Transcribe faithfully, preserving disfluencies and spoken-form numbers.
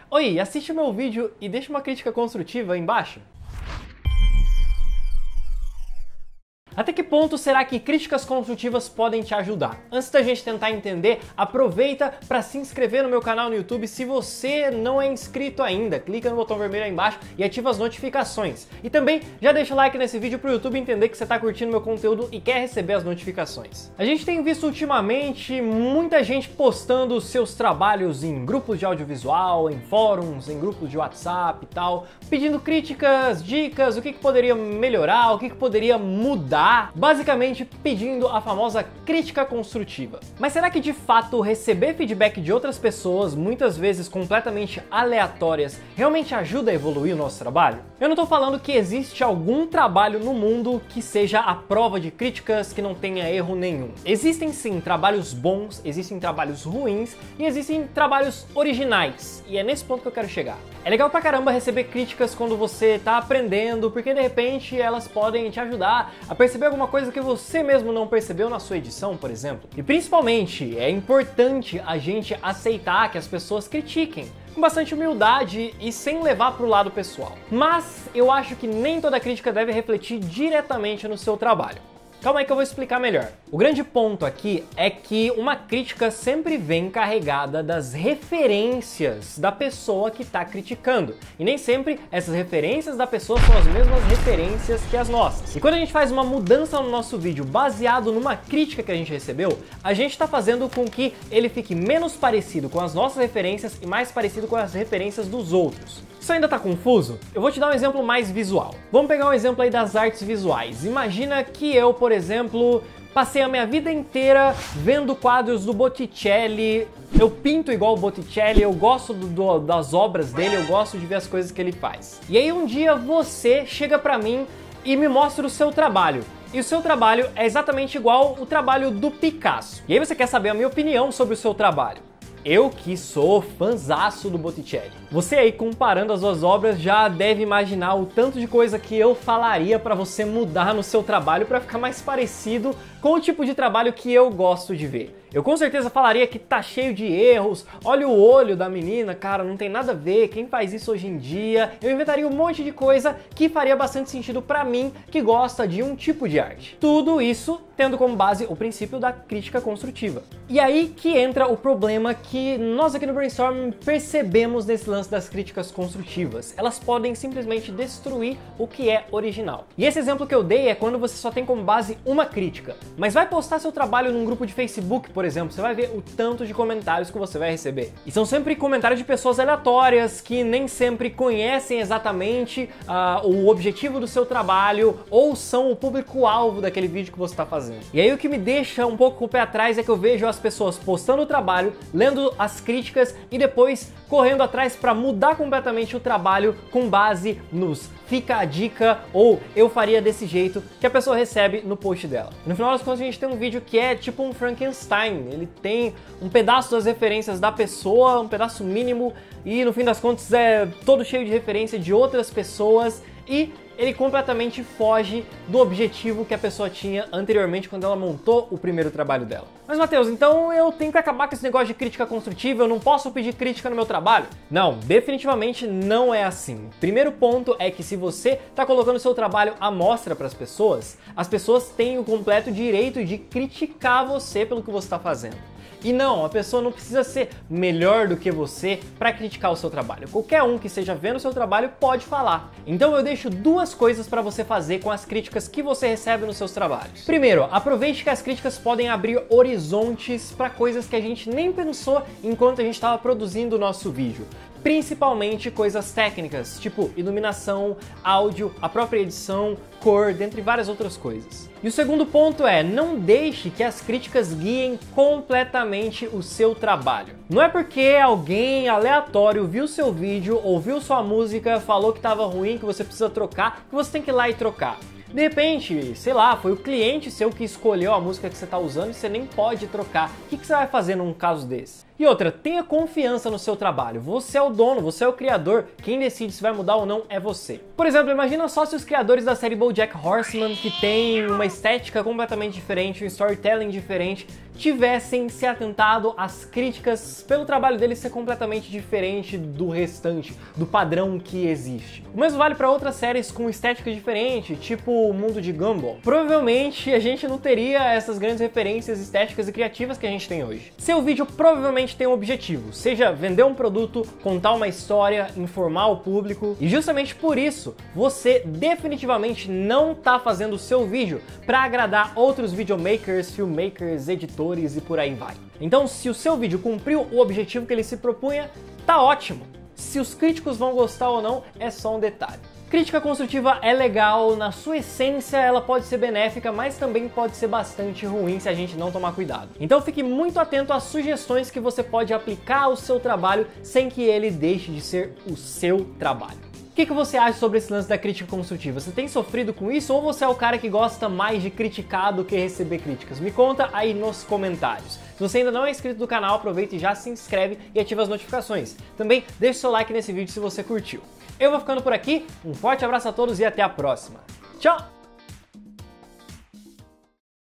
Oi, assiste meu vídeo e deixa uma crítica construtiva aí embaixo. Até que ponto será que críticas construtivas podem te ajudar? Antes da gente tentar entender, aproveita para se inscrever no meu canal no YouTube se você não é inscrito ainda. Clica no botão vermelho aí embaixo e ativa as notificações. E também já deixa o like nesse vídeo para o YouTube entender que você está curtindo meu conteúdo e quer receber as notificações. A gente tem visto ultimamente muita gente postando seus trabalhos em grupos de audiovisual, em fóruns, em grupos de WhatsApp e tal, pedindo críticas, dicas, o que, que poderia melhorar, o que, que poderia mudar. Basicamente pedindo a famosa crítica construtiva. Mas será que de fato receber feedback de outras pessoas, muitas vezes completamente aleatórias, realmente ajuda a evoluir o nosso trabalho? Eu não tô falando que existe algum trabalho no mundo que seja a prova de críticas, que não tenha erro nenhum. Existem sim trabalhos bons, existem trabalhos ruins e existem trabalhos originais. E é nesse ponto que eu quero chegar. É legal pra caramba receber críticas quando você tá aprendendo, porque de repente elas podem te ajudar a perceber alguma coisa que você mesmo não percebeu na sua edição, por exemplo. E principalmente, é importante a gente aceitar que as pessoas critiquem, com bastante humildade e sem levar para o lado pessoal. Mas eu acho que nem toda crítica deve refletir diretamente no seu trabalho. Calma aí que eu vou explicar melhor. O grande ponto aqui é que uma crítica sempre vem carregada das referências da pessoa que está criticando. E nem sempre essas referências da pessoa são as mesmas referências que as nossas. E quando a gente faz uma mudança no nosso vídeo baseado numa crítica que a gente recebeu, a gente está fazendo com que ele fique menos parecido com as nossas referências e mais parecido com as referências dos outros. Isso ainda tá confuso? Eu vou te dar um exemplo mais visual. Vamos pegar um exemplo aí das artes visuais. Imagina que eu, por exemplo, passei a minha vida inteira vendo quadros do Botticelli. Eu pinto igual o Botticelli, eu gosto do, do, das obras dele, eu gosto de ver as coisas que ele faz. E aí um dia você chega pra mim e me mostra o seu trabalho. E o seu trabalho é exatamente igual o trabalho do Picasso. E aí você quer saber a minha opinião sobre o seu trabalho. Eu que sou fãzaço do Botticelli. Você aí comparando as duas obras já deve imaginar o tanto de coisa que eu falaria para você mudar no seu trabalho para ficar mais parecido com o tipo de trabalho que eu gosto de ver. Eu com certeza falaria que tá cheio de erros, olha o olho da menina, cara, não tem nada a ver, quem faz isso hoje em dia? Eu inventaria um monte de coisa que faria bastante sentido pra mim, que gosta de um tipo de arte. Tudo isso tendo como base o princípio da crítica construtiva. E aí que entra o problema que nós aqui no Brainstorm percebemos nesse lance das críticas construtivas. Elas podem simplesmente destruir o que é original. E esse exemplo que eu dei é quando você só tem como base uma crítica. Mas vai postar seu trabalho num grupo de Facebook, por exemplo, você vai ver o tanto de comentários que você vai receber. E são sempre comentários de pessoas aleatórias que nem sempre conhecem exatamente uh, o objetivo do seu trabalho ou são o público-alvo daquele vídeo que você está fazendo. E aí o que me deixa um pouco com o pé atrás é que eu vejo as pessoas postando o trabalho, lendo as críticas e depois correndo atrás para mudar completamente o trabalho com base nos fica a dica ou eu faria desse jeito que a pessoa recebe no post dela. E no final das contas a gente tem um vídeo que é tipo um Frankenstein, ele tem um pedaço das referências da pessoa, um pedaço mínimo e no fim das contas é todo cheio de referência de outras pessoas e ele completamente foge do objetivo que a pessoa tinha anteriormente quando ela montou o primeiro trabalho dela. Mas Matheus, então eu tenho que acabar com esse negócio de crítica construtiva, eu não posso pedir crítica no meu trabalho? Não, definitivamente não é assim. Primeiro ponto é que se você está colocando seu trabalho à mostra para as pessoas, as pessoas têm o completo direito de criticar você pelo que você está fazendo. E não, a pessoa não precisa ser melhor do que você para criticar o seu trabalho. Qualquer um que esteja vendo o seu trabalho pode falar. Então eu deixo duas coisas para você fazer com as críticas que você recebe nos seus trabalhos. Primeiro, aproveite que as críticas podem abrir horizontes para coisas que a gente nem pensou enquanto a gente estava produzindo o nosso vídeo. Principalmente coisas técnicas, tipo iluminação, áudio, a própria edição, cor, dentre várias outras coisas. E o segundo ponto é, não deixe que as críticas guiem completamente o seu trabalho. Não é porque alguém aleatório viu seu vídeo, ouviu sua música, falou que estava ruim, que você precisa trocar, que você tem que ir lá e trocar. De repente, sei lá, foi o cliente seu que escolheu a música que você está usando e você nem pode trocar. O que você vai fazer num caso desse? E outra, tenha confiança no seu trabalho. Você é o dono, você é o criador. Quem decide se vai mudar ou não é você. Por exemplo, imagina só se os criadores da série BoJack Horseman, que tem uma estética completamente diferente, um storytelling diferente, tivessem se atentado às críticas pelo trabalho deles ser completamente diferente do restante, do padrão que existe. O mesmo vale para outras séries com estética diferente, tipo o Mundo de Gumball. Provavelmente a gente não teria essas grandes referências estéticas e criativas que a gente tem hoje. Seu vídeo provavelmente tem um objetivo, seja vender um produto, contar uma história, informar o público, e justamente por isso você definitivamente não está fazendo o seu vídeo para agradar outros videomakers, filmmakers, editores e por aí vai. Então, se o seu vídeo cumpriu o objetivo que ele se propunha, tá ótimo. Se os críticos vão gostar ou não, é só um detalhe. Crítica construtiva é legal, na sua essência ela pode ser benéfica, mas também pode ser bastante ruim se a gente não tomar cuidado. Então fique muito atento às sugestões que você pode aplicar ao seu trabalho sem que ele deixe de ser o seu trabalho. O que, que você acha sobre esse lance da crítica construtiva? Você tem sofrido com isso ou você é o cara que gosta mais de criticar do que receber críticas? Me conta aí nos comentários. Se você ainda não é inscrito do canal, aproveita e já se inscreve e ativa as notificações. Também deixa o seu like nesse vídeo se você curtiu. Eu vou ficando por aqui, um forte abraço a todos e até a próxima. Tchau!